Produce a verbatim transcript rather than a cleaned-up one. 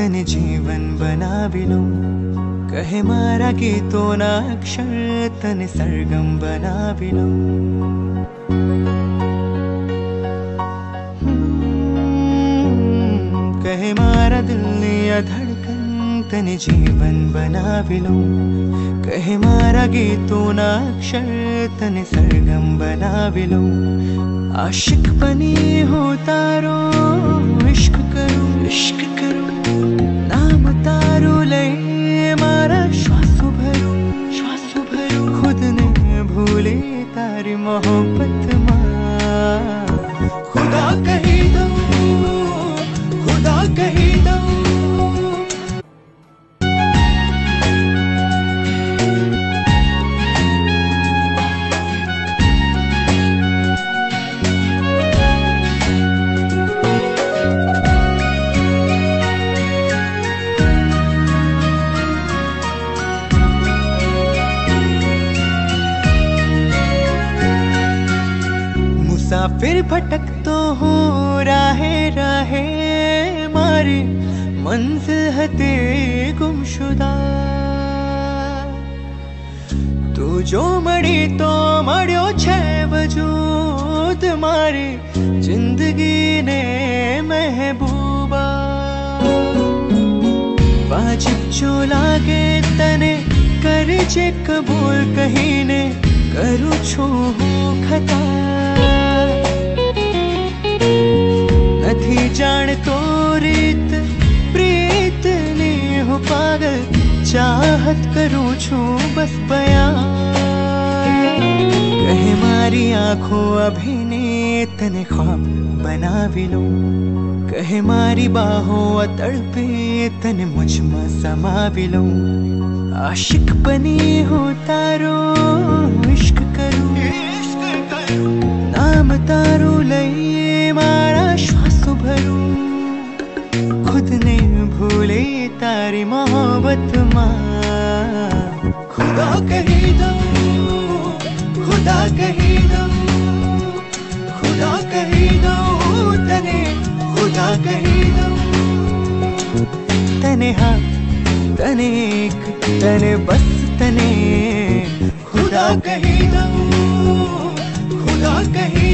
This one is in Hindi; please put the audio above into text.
तने जीवन बना बिलो कहे मारा गीतो ना अक्षर तने सरगम बना बिलो कहे मारा दिल या धड़कन तने जीवन बना बिलो कहे मारा गीतो ना अक्षर तने सरगम बना बिलो आशिक बनी हो तारो इश्क करो इश्क करो नाम तारो ले मारा श्वास भरो श्वास भरो खुद ने भूले तारी मोहब्बत माँ खुदा कही दो खुदा कही दो मुसाफिर भटक तो हो राहे राहे मारी मंजिल है तेरी गुमशुदा तू जो मड़ी तो मड़ियो छे वजूद मारी जिंदगी ने महबूबा वाजिब जो लागे तने कर जे कबूल कहीं ने करूँ छू खता नथी जान तो रीत प्रीत ने हो पागल चाहत करूँ छू बस बयां कहे मारी आँखों अभिने तने ख्वाब बना बिलो कहे मारी बाहों तड़पे तने मुझ में समा बिलो आशिक बनी हो तारो इश्क करूं नाम तारो लई मारा श्वास भरूं खुद ने भूले तारी मोहब्बत माँ खुदा कही दो खुदा कही दो खुदा कही दो तने खुदा कही दो तने हाँ तने एक तने बस तने खुदा कही दो खुदा कही